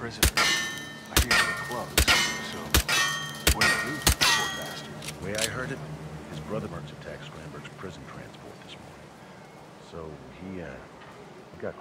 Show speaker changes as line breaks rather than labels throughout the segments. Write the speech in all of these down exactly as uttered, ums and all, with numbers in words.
prisoners. I hear they're closed, so what do they do, poor bastards?
The way I heard it, his brother Mertz attacked Strandberg's prison transport this morning. So he, uh, he got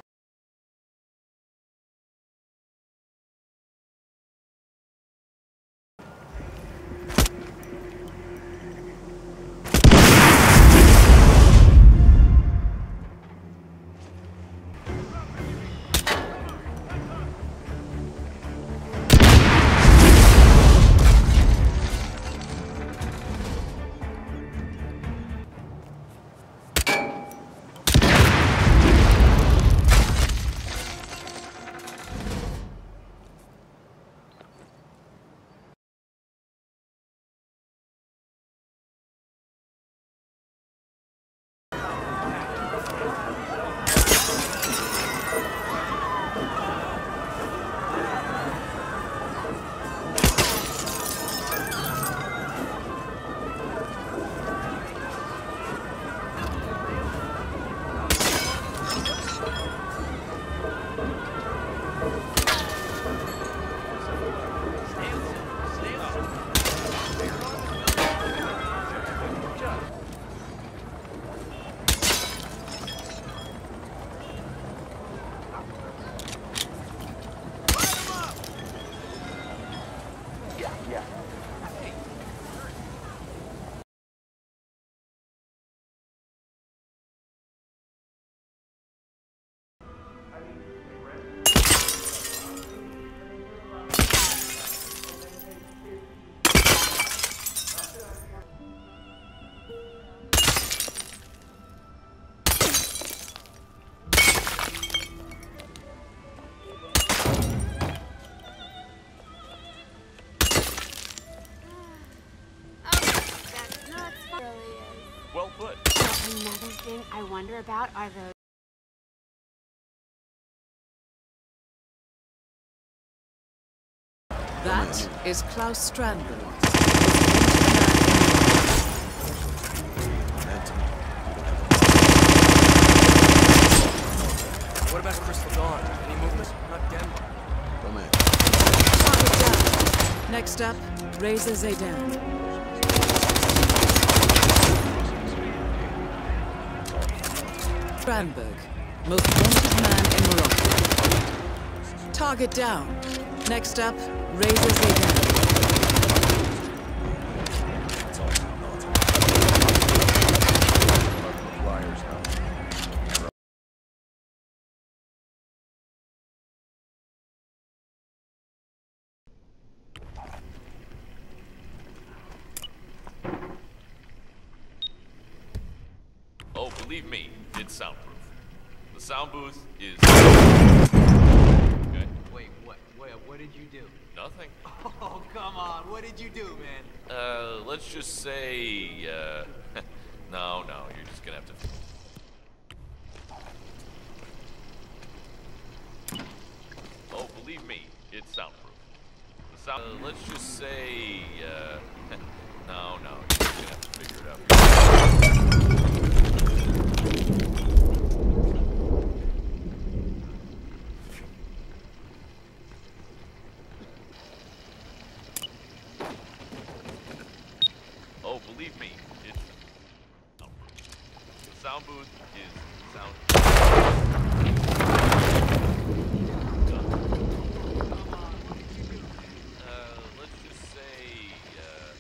Well put.
Another thing I wonder about are those...
That is Klaus Strandberg.
What about Crystal Dawn? Any movement? Not Denmark.
Come in.
Target down. Next up, Reza Zaydan. Strandberg, most wanted man in Morocco. Target down. Next up, Reza Zaydan.
Oh, believe me, it's soundproof. The sound booth is... Okay.
Wait, what? Wait, what did you do?
Nothing.
Oh, come on. What did you do, man?
Uh, let's just say, uh... no, no, you're just gonna have to... Oh, believe me, it's soundproof. The sound... Uh, let's just say, uh... no, no, you're just gonna have to figure it out. Oh, believe me, it's soundproof. The sound booth is sound. Uh, let's just say, uh...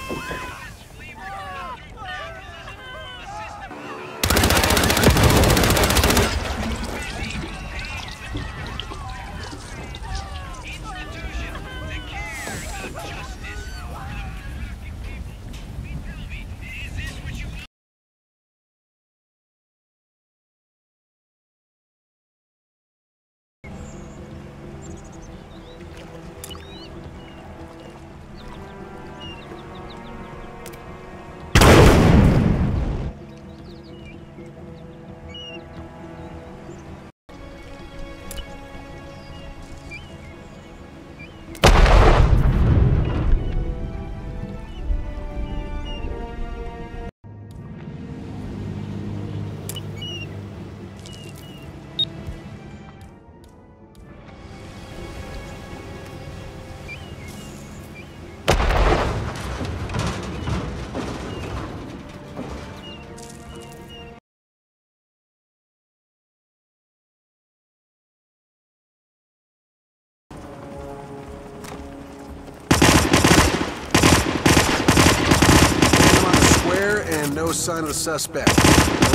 No sign of the suspect.